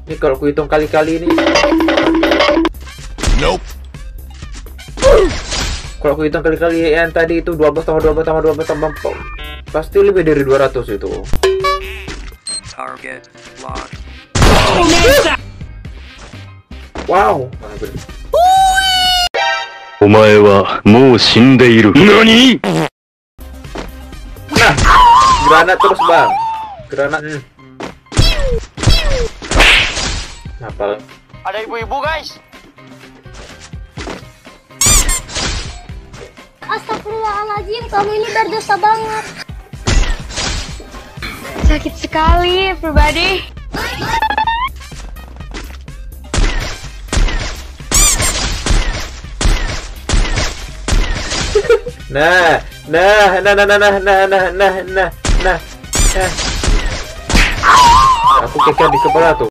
Ini kalau aku hitung kali-kali ini. Nope. Kalau aku hitung kali-kali yang tadi itu 12 tambah 12 tambah 12 tambah 4. Pasti lebih dari 200 itu. Target locked. Wow. お前はもう死んでいる。何? Nah, granat terus bang. Granat. Apa? Ada ibu-ibu guys. Astagfirullahaladzim, kamu ini berdosa banget. Sakit sekali, everybody. Nah. Aku kekeh di kepala tuh.